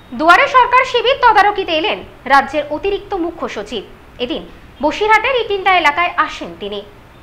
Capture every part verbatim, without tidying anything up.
দুয়ারে সরকার শিবির তদারকিতে এলেন রাজ্যের অতিরিক্ত মুখ্য সচিব। এদিন বসিরহাটের ইটিন্ডা এলাকায় আসেন তিনি।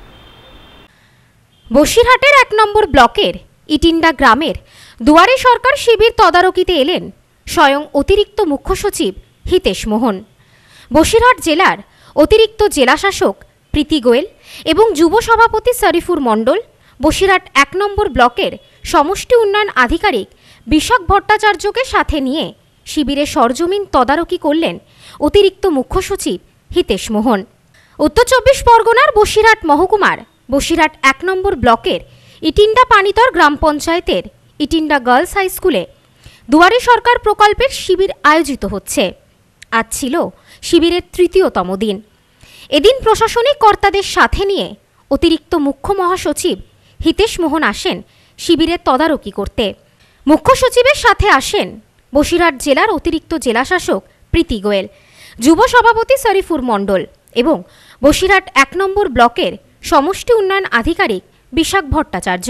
বসিরহাটের এক নম্বর ব্লকের ইটিন্ডা গ্রামের দুয়ারে সরকার শিবির তদারকিতে এলেন স্বয়ং অতিরিক্ত মুখ্য সচিব হিতেশ মোহন। বসিরহাট জেলার অতিরিক্ত জেলাশাসক প্রীতি গোয়েল এবং যুব সভাপতি শরীফুর মণ্ডল, বসিরহাট এক নম্বর ব্লকের সমষ্টি উন্নয়ন আধিকারিক বিশাখ ভট্টাচার্যকে সাথে নিয়ে শিবিরে সরজমিন তদারকি করলেন অতিরিক্ত মুখ্য সচিব হিতেশ মোহন। উত্তর চব্বিশ পরগনার বসিরহাট মহকুমার বসিরহাট এক নম্বর ব্লকের ইটিন্ডা পানিতর গ্রাম পঞ্চায়েতের ইটিন্ডা গার্লস হাই স্কুলে দুয়ারে সরকার প্রকল্পের শিবির আয়োজিত হচ্ছে। আজ ছিল শিবিরের তৃতীয়তম দিন। এদিন প্রশাসনিক কর্তাদের সাথে নিয়ে অতিরিক্ত মুখ্য মহাসচিব হিতেশ মোহন আসেন শিবিরের তদারকি করতে। মুখ্য সচিবের সাথে আসেন বসিরহাট জেলার অতিরিক্ত জেলাশাসক প্রীতি গোয়েল, যুব সভাপতি শরীফুর মণ্ডল এবং বসিরহাট এক নম্বর ব্লকের সমষ্টি উন্নয়ন আধিকারিক বিশাখ ভট্টাচার্য।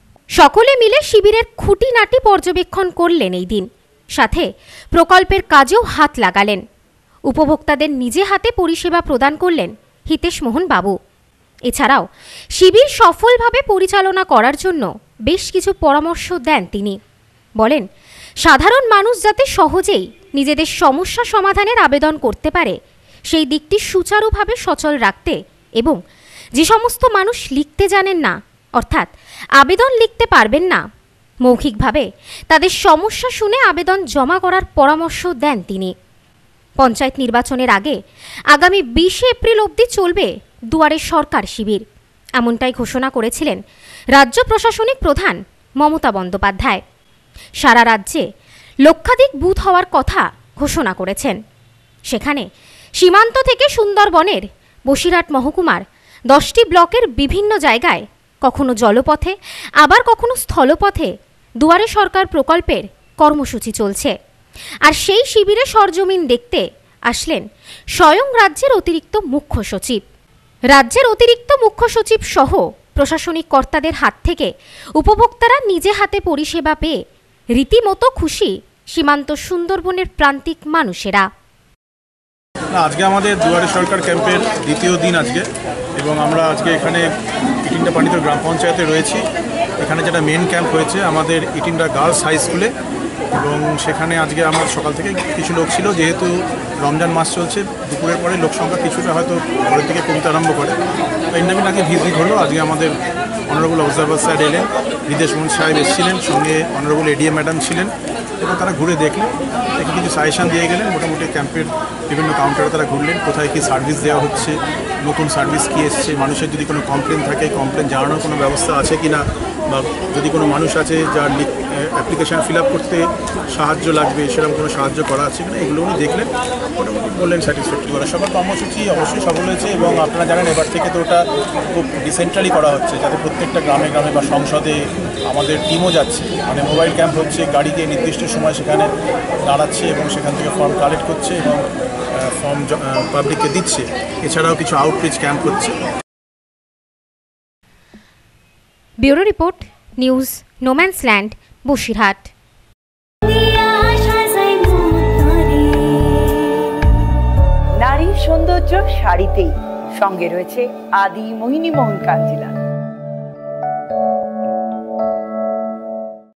সকলে মিলে শিবিরের খুঁটিনাটি পর্যবেক্ষণ করলেন এই দিন, সাথে প্রকল্পের কাজেও হাত লাগালেন। উপভোক্তাদের নিজে হাতে পরিষেবা প্রদান করলেন হিতেশ মোহন বাবু। এছাড়াও শিবির সফলভাবে পরিচালনা করার জন্য বেশ কিছু পরামর্শ দেন তিনি। বলেন, সাধারণ মানুষ যাতে সহজেই নিজেদের সমস্যা সমাধানের আবেদন করতে পারে সেই দিকটি সুচারুভাবে সচল রাখতে এবং যে সমস্ত মানুষ লিখতে জানেন না, অর্থাৎ আবেদন লিখতে পারবেন না, মৌখিকভাবে তাদের সমস্যা শুনে আবেদন জমা করার পরামর্শ দেন তিনি। পঞ্চায়েত নির্বাচনের আগে আগামী বিশে এপ্রিল অবধি চলবে দুয়ারে সরকার শিবির, এমনটাই ঘোষণা করেছিলেন রাজ্য প্রশাসনিক প্রধান মমতা বন্দ্যোপাধ্যায়। সারা রাজ্যে লক্ষাধিক বুথ হওয়ার কথা ঘোষণা করেছেন। সেখানে সীমান্ত থেকে সুন্দরবনের বসিরহাট মহকুমার দশটি ব্লকের বিভিন্ন জায়গায় কখনো জলপথে আবার কখনো স্থলপথে দুয়ারে সরকার প্রকল্পের কর্মসূচি চলছে। আর সেই শিবিরে সরজমিন দেখতে আসলেন স্বয়ং রাজ্যের অতিরিক্ত মুখ্য সচিব। রাজ্যের অতিরিক্ত মুখ্য সচিব সহ প্রশাসনিক কর্তাদের হাত থেকে উপভোক্তারা নিজে হাতে পরিষেবা পেয়ে রীতিমতো খুশি সীমান্ত সুন্দরবনের প্রান্তিক মানুষেরা। আজকে আমাদের দুয়ারে সরকার ক্যাম্পের দ্বিতীয় দিন আজকে, এবং আমরা আজকে এখানে ইটিন্ডা পানিতর গ্রাম পঞ্চায়েতে রয়েছি। এখানে যেটা মেন ক্যাম্প হয়েছে আমাদের ইটিন্ডা গার্লস হাই স্কুলে, এবং সেখানে আজকে আমার সকাল থেকে কিছু লোক ছিল, যেহেতু রমজান মাস চলছে, দুপুরের পরে লোক সংখ্যা কিছুটা হয়তো ঘরের থেকে কমতে আরম্ভ করে। তো ইন্টারভিউ আজকে ভিজিট হলো। আজকে আমাদের অনারেবল অবজারভার স্যার এলেন, হিতেশ মোহন সাহেব এসেছিলেন, সঙ্গে অনারেবল এডিএম ম্যাডাম ছিলেন, এবং তারা ঘুরে দেখলেন, দেখে কিছু সাজেশান দিয়ে গেলেন। মোটামুটি ক্যাম্পের বিভিন্ন কাউন্টারে তারা ঘুরলেন, কোথায় কী সার্ভিস দেওয়া হচ্ছে, নতুন সার্ভিস কী এসছে, মানুষের যদি কোনো কমপ্লেন থাকে কমপ্লেন জানানোর কোনো ব্যবস্থা আছে কি না, বা যদি কোনো মানুষ আছে যার অ্যাপ্লিকেশান ফিল আপ করতে সাহায্য লাগবে, সেরকম কোনো সাহায্য করা আছে কিনা, এগুলো উনি দেখলেন। মোটামুটি বললেন স্যাটিসফ্যাক্টরি করা। সবার কর্মসূচি অবশ্যই সফল হয়েছে, এবং আপনারা জানেন এবার থেকে তো ওটা খুব ডিসেন্ট্রালি করা হচ্ছে, যাতে প্রত্যেকটা গ্রামে গ্রামে বা সংসদে আমাদের টিমও যাচ্ছে, মানে মোবাইল ক্যাম্প হচ্ছে, গাড়ি দিয়ে নির্দিষ্ট সময় সেখানে দাঁড়াচ্ছে এবং সেখান থেকে ফর্ম কালেক্ট করছে এবং ফর্ম পাবলিককে দিচ্ছে। এছাড়াও কিছু আউটরিচ ক্যাম্প হচ্ছে। Bureau report, news no man's land, Basirhat. নারীর সৌন্দর্য শাড়িতেই, সঙ্গে রয়েছে আদি মোহিনী মোহন কাঞ্জিলা।